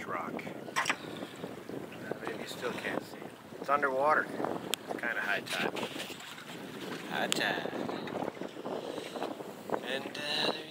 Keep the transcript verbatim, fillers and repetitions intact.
Rock. Uh, maybe you still can't see it. It's underwater. It's kind of high tide. High tide. And uh, there